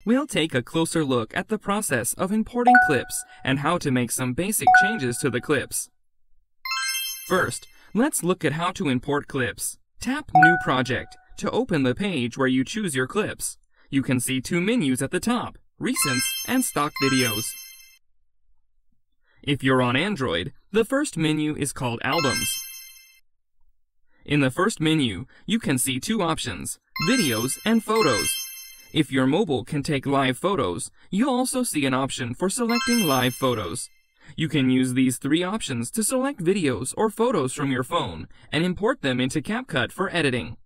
we'll take a closer look at the process of importing clips and how to make some basic changes to the clips. First, let's look at how to import clips. Tap New Project to open the page where you choose your clips. You can see two menus at the top, Recents and Stock Videos. If you're on Android, the first menu is called Albums. In the first menu, you can see two options, Videos and Photos. If your mobile can take live photos, you'll also see an option for selecting live photos. You can use these three options to select videos or photos from your phone and import them into CapCut for editing.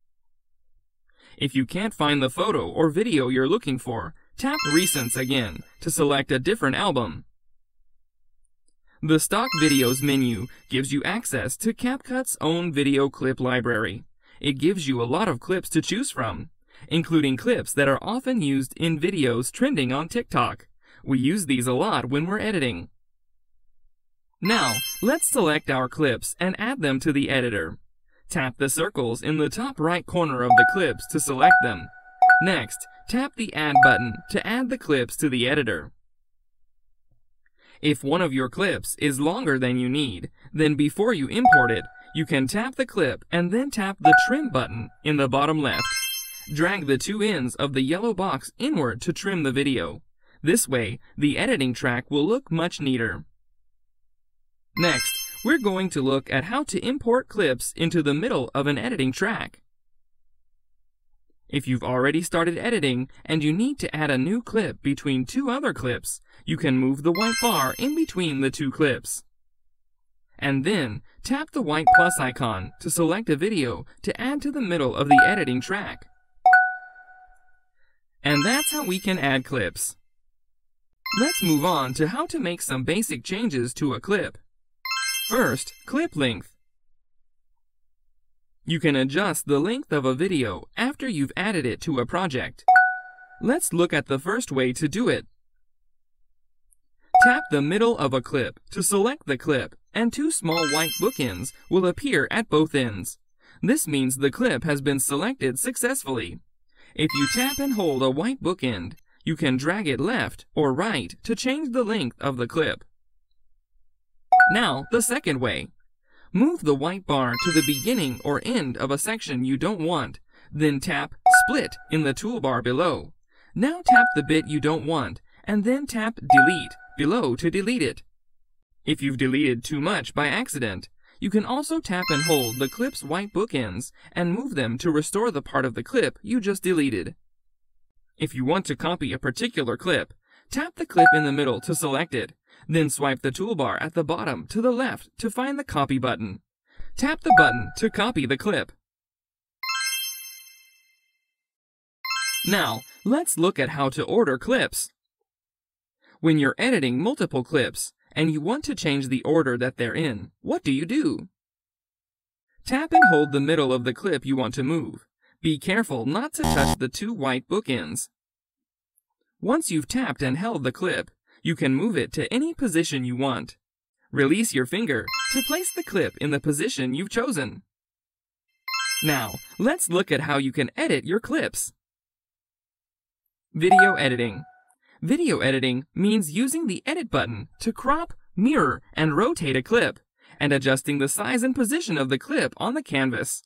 If you can't find the photo or video you're looking for, tap Recents again to select a different album. The Stock Videos menu gives you access to CapCut's own video clip library. It gives you a lot of clips to choose from, including clips that are often used in videos trending on TikTok. We use these a lot when we're editing. Now, let's select our clips and add them to the editor. Tap the circles in the top right corner of the clips to select them. Next, tap the Add button to add the clips to the editor. If one of your clips is longer than you need, then before you import it, you can tap the clip and then tap the Trim button in the bottom left. Drag the two ends of the yellow box inward to trim the video. This way, the editing track will look much neater. Next, we're going to look at how to import clips into the middle of an editing track. If you've already started editing and you need to add a new clip between two other clips, you can move the white bar in between the two clips. And then, tap the white plus icon to select a video to add to the middle of the editing track. And that's how we can add clips. Let's move on to how to make some basic changes to a clip. First, clip length. You can adjust the length of a video after you've added it to a project. Let's look at the first way to do it. Tap the middle of a clip to select the clip, and two small white bookends will appear at both ends. This means the clip has been selected successfully. If you tap and hold a white bookend, you can drag it left or right to change the length of the clip. Now, the second way. Move the white bar to the beginning or end of a section you don't want, then tap Split in the toolbar below. Now tap the bit you don't want, and then tap Delete below to delete it. If you've deleted too much by accident, you can also tap and hold the clip's white bookends and move them to restore the part of the clip you just deleted. If you want to copy a particular clip, tap the clip in the middle to select it. Then swipe the toolbar at the bottom to the left to find the Copy button. Tap the button to copy the clip. Now, let's look at how to order clips. When you're editing multiple clips and you want to change the order that they're in, what do? Tap and hold the middle of the clip you want to move. Be careful not to touch the two white bookends. Once you've tapped and held the clip, you can move it to any position you want. Release your finger to place the clip in the position you've chosen. Now, let's look at how you can edit your clips. Video editing. Video editing means using the Edit button to crop, mirror, and rotate a clip, and adjusting the size and position of the clip on the canvas.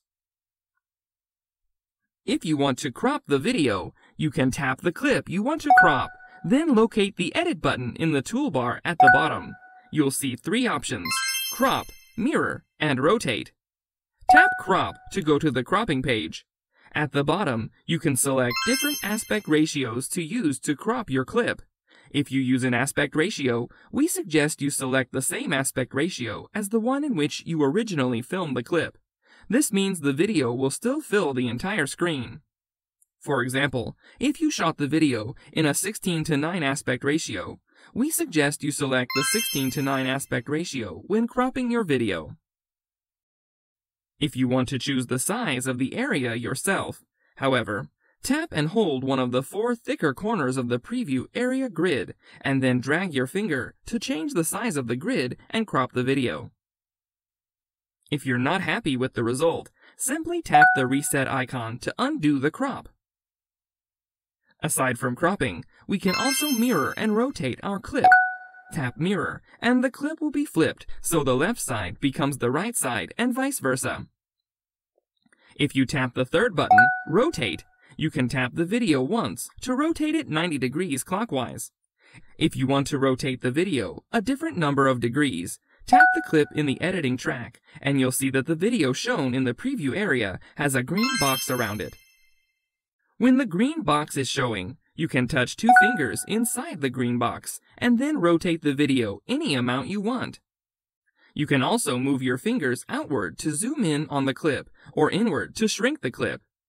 If you want to crop the video, you can tap the clip you want to crop. Then locate the Edit button in the toolbar at the bottom. You'll see three options, Crop, Mirror, and Rotate. Tap Crop to go to the cropping page. At the bottom, you can select different aspect ratios to use to crop your clip. If you use an aspect ratio, we suggest you select the same aspect ratio as the one in which you originally filmed the clip. This means the video will still fill the entire screen. For example, if you shot the video in a 16:9 aspect ratio, we suggest you select the 16:9 aspect ratio when cropping your video. If you want to choose the size of the area yourself, however, tap and hold one of the four thicker corners of the preview area grid and then drag your finger to change the size of the grid and crop the video. If you're not happy with the result, simply tap the reset icon to undo the crop. Aside from cropping, we can also mirror and rotate our clip. Tap Mirror, and the clip will be flipped so the left side becomes the right side and vice versa. If you tap the third button, Rotate, you can tap the video once to rotate it 90 degrees clockwise. If you want to rotate the video a different number of degrees, tap the clip in the editing track, and you'll see that the video shown in the preview area has a green box around it. When the green box is showing, you can touch 2 fingers inside the green box and then rotate the video any amount you want. You can also move your fingers outward to zoom in on the clip or inward to shrink the clip.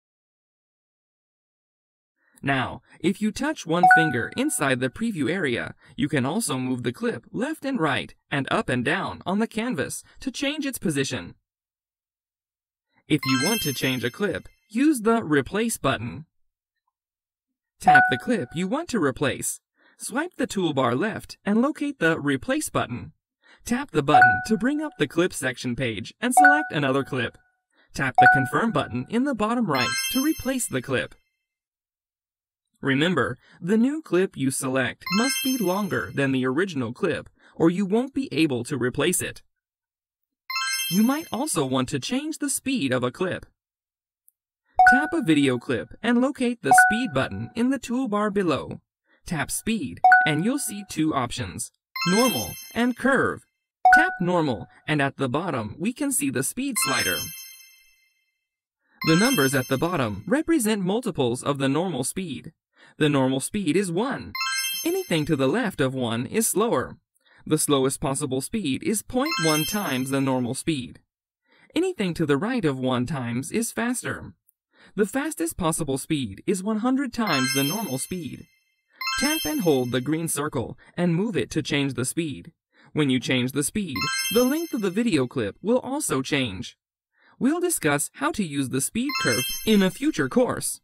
Now, if you touch 1 finger inside the preview area, you can also move the clip left and right and up and down on the canvas to change its position. If you want to change a clip, use the Replace button. Tap the clip you want to replace. Swipe the toolbar left and locate the Replace button. Tap the button to bring up the clip section page and select another clip. Tap the Confirm button in the bottom right to replace the clip. Remember, the new clip you select must be longer than the original clip, or you won't be able to replace it. You might also want to change the speed of a clip. Tap a video clip and locate the Speed button in the toolbar below. Tap Speed and you'll see 2 options, Normal and Curve. Tap Normal and at the bottom we can see the speed slider. The numbers at the bottom represent multiples of the normal speed. The normal speed is 1. Anything to the left of 1 is slower. The slowest possible speed is 0.1 times the normal speed. Anything to the right of 1 times is faster. The fastest possible speed is 100 times the normal speed. Tap and hold the green circle and move it to change the speed. When you change the speed, the length of the video clip will also change. We'll discuss how to use the speed curve in a future course.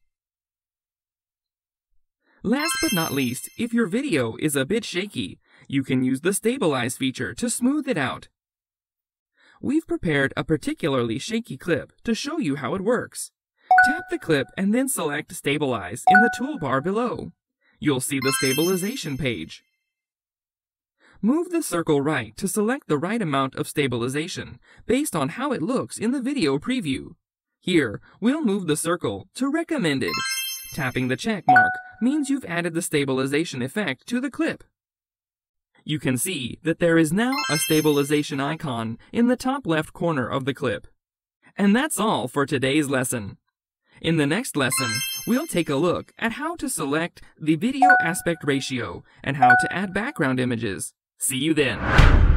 Last but not least, if your video is a bit shaky, you can use the Stabilize feature to smooth it out. We've prepared a particularly shaky clip to show you how it works. Tap the clip and then select Stabilize in the toolbar below. You'll see the stabilization page. Move the circle right to select the right amount of stabilization based on how it looks in the video preview. Here, we'll move the circle to Recommended. Tapping the check mark means you've added the stabilization effect to the clip. You can see that there is now a stabilization icon in the top left corner of the clip. And that's all for today's lesson. In the next lesson, we'll take a look at how to select the video aspect ratio and how to add background images. See you then.